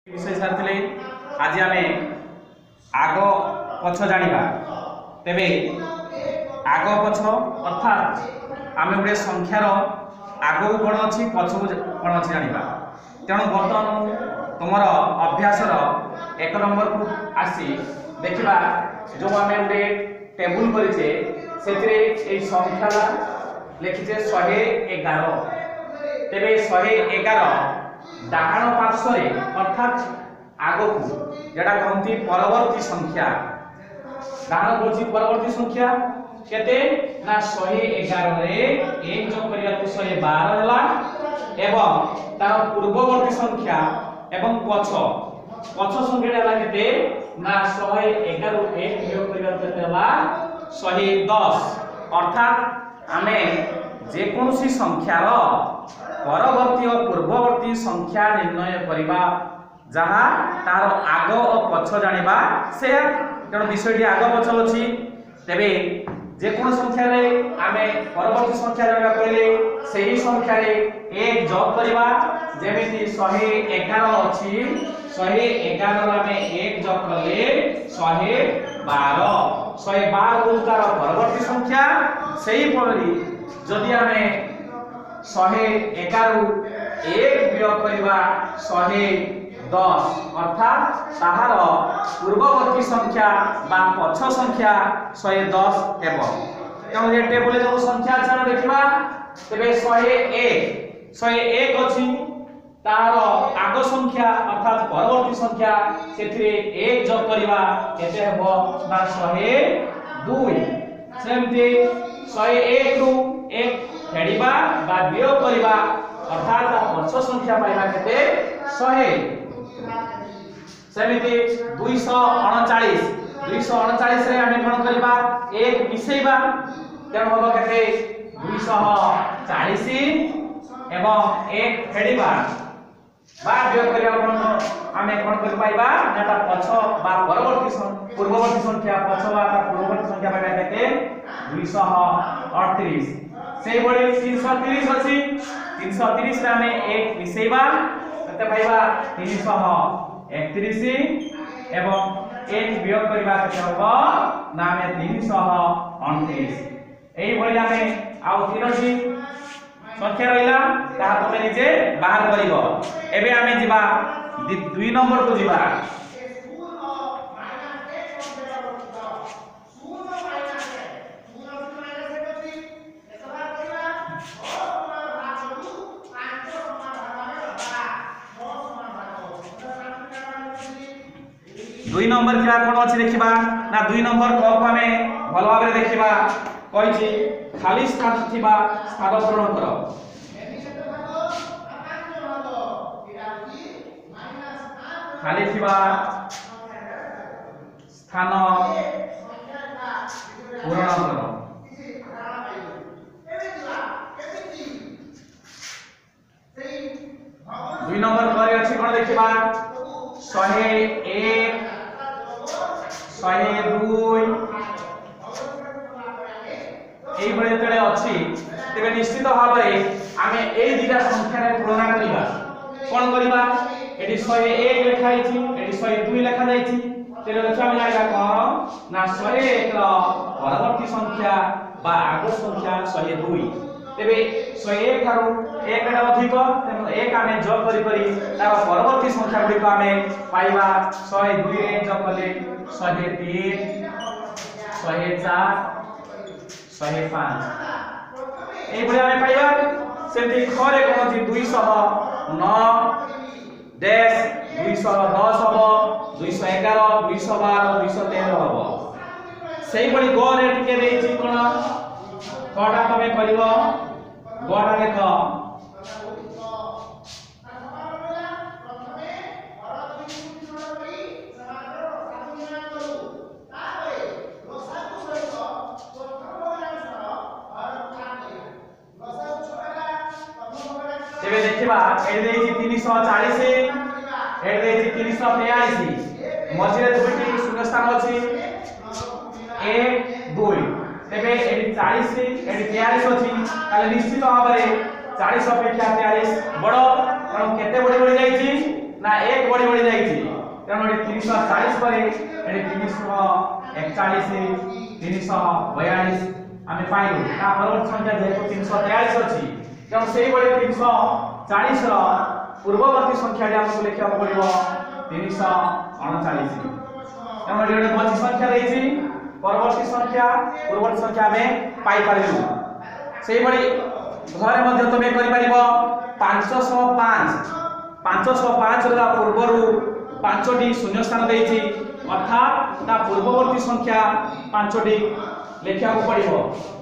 विषय सारी आज आम आग पछ जाना तेरे आग पछ अर्थात आम गोटे संख्यार आग को कौन अच्छी पछ को कौन अच्छी जाना तेणु बर्तमान तुम अभ्यासर एक नंबर को आसी देखा जो आम गोटे टेबुल करे से संख्या लिखीचे 111 तेरे 111 डाहाण पार्श्व अर्थात आग को जड़ा कहती परवर्ती संख्या डाहाण बोलछि परवर्ती संख्या केते ना 111 रे 1 जोग करिया तो 112 होला एवं तार पूर्ववर्ती संख्या एवं पछ संख्या होला केते ना 111 रो 1 वियोग करिया केते होला 110 अर्थात आमे जे कोनोसी संख्यार परवर्ती और पूर्ववर्ती संख्या निर्णय करबा जहा तार आग और पछ जानिबा से तेणु विषयटी आग पछ अछि तेबे जे कोन संख्या रे आमे परवर्ती संख्या जानिबा कहले सेही संख्या रे 1 जोग करबा जेमिति 111 अछि 111 रो आमे 1 जोग करले 112 को तार परवर्ती संख्या सेही परि जदि आमे 111 एक वियोग करबा 110 अर्थात ताहार पूर्ववर्ती संख्या बा पछ संख्या 110 हेबो तेणु ये टेबुल जो संख्या छान देखिबा तेबे 101 अछि तार आग संख्या अर्थात परवर्ती संख्या सेथिरे 1 जोग करबा केते हेबो ना 102 सेमति 101 रु 1 फेडिबा बा वियोग करबा अर्थात पछ संख्या पाइबा केते 100 सेमिति 239 रे हमें कोन करबा 1 मिसेबा तेन होबो केते 240 एवं 1 फेडिबा बा वियोग करबा कोन हमें कोन कर पाइबा नाटा पछ बा परवर्ती पूर्ववर्ती संख्या पछ बा पूर्ववर्ती संख्या पाइबा केते 238 से बड़ी 330 अछि 330 रे हमें 1 मिसेबा कते पाइबा 331 एवं 1 वियोग करबा केते होबो ना हमें 329 एई बड़ी हमें आउ तीनोटी संख्या रहिला ता तुमे निजे बाहर करिवो एबे हमें जिबा 2 नंबर को जिबा दुई नंबर क्या कोन अछि देखिबा ना 2 नंबर को हमें भल भाबरे देखिबा कहिछि खाली स्थान थिबा स्थान पूरण करो खाली थिबा स्थान पूरण करो दुई नंबर करे अछि कोन देखिबा 101 102 এই ভଳି যেতে ଅଛି তেবে নিশ্চিত ভাবে আমি এই দুইটা সংখ্যার তুলনা করিবা কোন করিবা এটি 101 লেখা আইছি এটি 102 লেখা যাইছি তেবে দেখো আমি জানিবা কোন না 101 র পরবর্তী সংখ্যা বা আগ সংখ্যা 102 तेबे 101 थारु 1 रे अधिक तेनु 1 आमे जोग करी करी तार परवर्ती संख्या गुडी को आमे पाइबा 102 रे जोग करले 103 104 105 ए बळे आमे पाइबा सेमति खरे कोन जी 209 डैश 210 हबो 211 212 213 हबो सेही बळी गो रे टिके देछि कोन कोडा तमे करिवो गोडा लेख तेबे देखिबा एडी देछि 340 एडी देछि 342 मझिरे दुइटी शून्य स्थान अछि 1 2 तेबे एडी 40 एडी 42 अछि ताले निश्चित भाबरे 40 अपेक्षा 43 बड़ कारण केते बड़ी बड़ी जाईची ना एक बढ़ी बढ़ी जाइए तेणु 340 पर 341 342 आम पाइलु ना परवर्ती संख्या जेहेतु 343 अच्छी तेणु से 340 पूर्ववर्ती संख्या आमको लिखा पड़ो 339 तेणु ये बची संख्या रही परवर्ती संख्या पूर्ववर्ती संख्या आम पाई पारू से घरे मध्य तुम कर 505 पूर्वर 5टी शून्य स्थान देती अर्थात ता पूर्ववर्ती संख्या 5टी लिखा पड़ो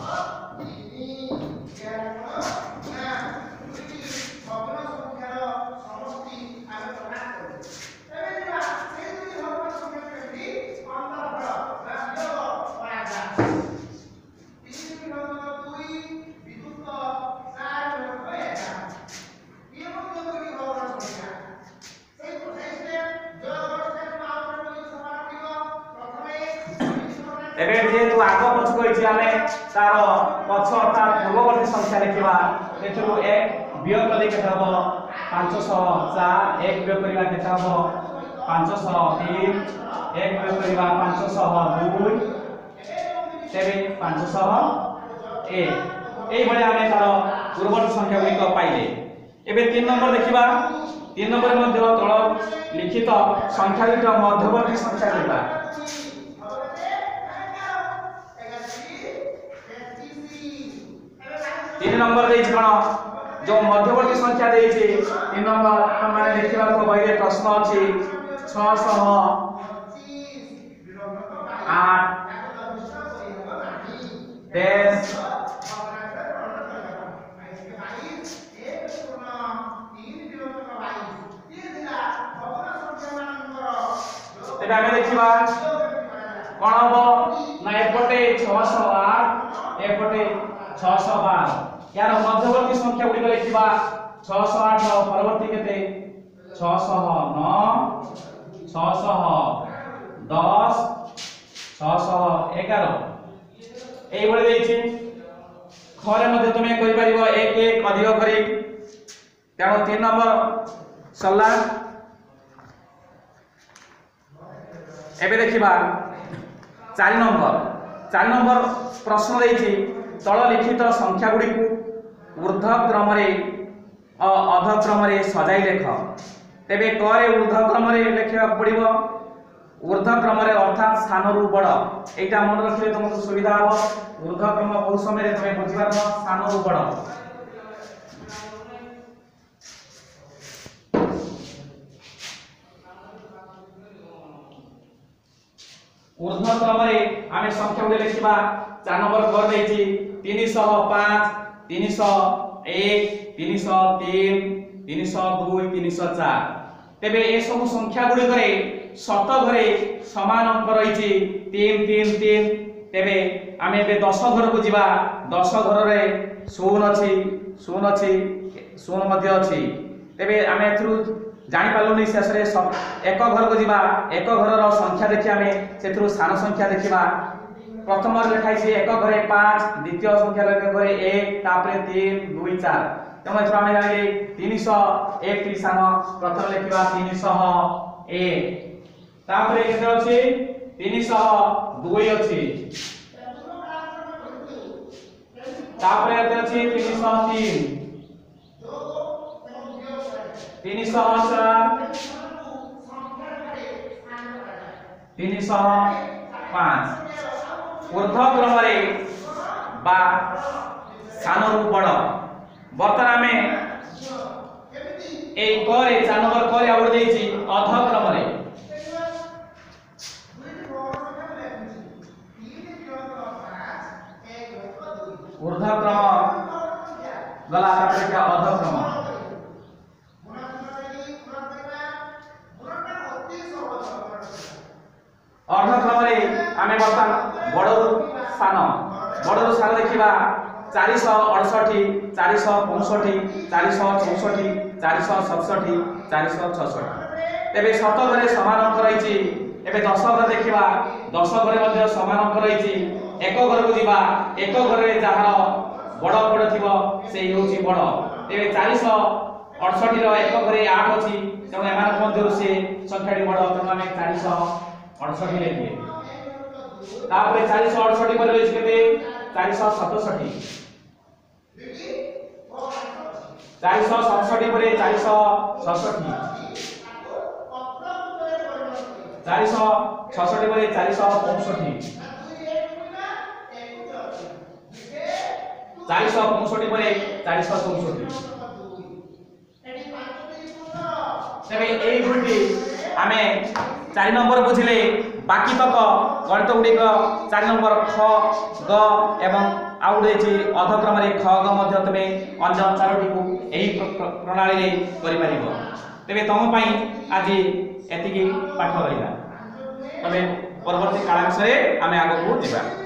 एबे जेतु आग पछ कहिछि आमे तार पछ अर्थात पूर्ववर्ती संख्या लिखिबा एथु एक वियोग कले केता हबो 504 एक वियोग करिबा केता हबो 503 एक वियोग करिबा 502 तेबे 501 एई भले आमे तार पूर्ववर्ती संख्या गुलिक पाइले एबे 3 नंबर देखिबा 3 नंबर मध्ये तळ लिखित संख्या दुटा मध्यवर्ती संख्या देबा 3 नंबर देछि कोन जो मध्यवर्ती संख्या देछि 3 नंबर माने देखिबा को बहिरे प्रश्न अछि 608 10 तेबे आमे देखिबा कोन हो ना एपटे 608 एपटे 612 यार मध्यवर्ती संख्या गुडी लिखिबा 608 परवर्ती केते 609 610 611 एई बळे देछि खरे मध्ये तुमे कहि परिबो 1 1 अधिक करी तेणु 3 नंबर सल्ला एबे देखिबा 4 नंबर प्रश्न देछि तळ लिखित संख्या गुडी को ऊर्ध्व क्रम रे अध क्रम रे सजाई लेख तेबे करे ऊर्ध्व क्रम रे लिखिबा पड़िबो ऊर्ध्व क्रम रे अर्थात स्थान रु बड़ एटा मन रखिले तुमको सुविधा हो ऊर्ध्व क्रम बहुत समय रे तुमे बुझिबा स्थान रु बड़ ऊर्ध्व क्रम रे आमे संख्या गुडी लिखिबा 4 नंबर कर देछि 305 301 303 302 304 तेबे ए सब संख्या गुडी करे शत घरे समान अंक रहिछि 3 3 3 तेबे आमे बे 10 घर को जिबा 10 घर रे 0 अछि 0 मध्ये अछि तेबे आमे थ्रू जानि पालुनी शेष रे एक घर को जिबा एक घर रो संख्या देखि आमे सेथ्रु स्थान संख्या देखिबा प्रथम लिखाई छे एक घरे 5 द्वितीय संख्या लिखे घरे 1 तापरे 3 2 4 तमे एथरा आमे जानिले 301 टी स्थान प्रथम लिखिबा 301 तापरे केते अछि 302 अछि तापरे एते अछि 303 305 ऊर्ध्व क्रम रे बा स्थान रु बड़ बर्तमान में ए करे 4 नंबर करे आवड देछि अध क्रम रे ऊर्ध्व क्रम गला तापर के अध क्रम अर्ध क्रम रे आमे बर्तमान बड़रू स्थान देखिबा 468 465 464 467 466 तेबे शत घरे समान अंक रहिछि एबे 10 घर देखिबा 10 घरे मध्ये समान अंक रहिछि एक घर को जिबा एक घर रे जहार बड़ बड़ थिबो से होछि बड़ तेबे 468 रो एक घरे 8 अछि ତେଣୁ ଏମାନଙ୍କ ମଧ୍ୟରୁ ସେ ସଂଖ୍ୟାଟି ବଡ଼, ତେଣୁ ଆମେ 468 ଲେଖିବେ। ତାପରେ 468 ପରେ ରହିଛି କେତେ? 467। 467 ପରେ 467, 466 ପରେ 465, 465 ପରେ 464। तेबे ए गुडी आमे 4 नंबर बुझिले, बाकी तक गणित गुडी 4 नंबर ख ग एवं आउ देछि अधक्रम रे ख ग मध्य तमे अन्य चारोटी को एही प्रणाली रे करि परिबो। तेबे तम पई आज एतिकी पाठ रहिला। तबे परवर्ती कालांश रे आमे आगो को जिबा।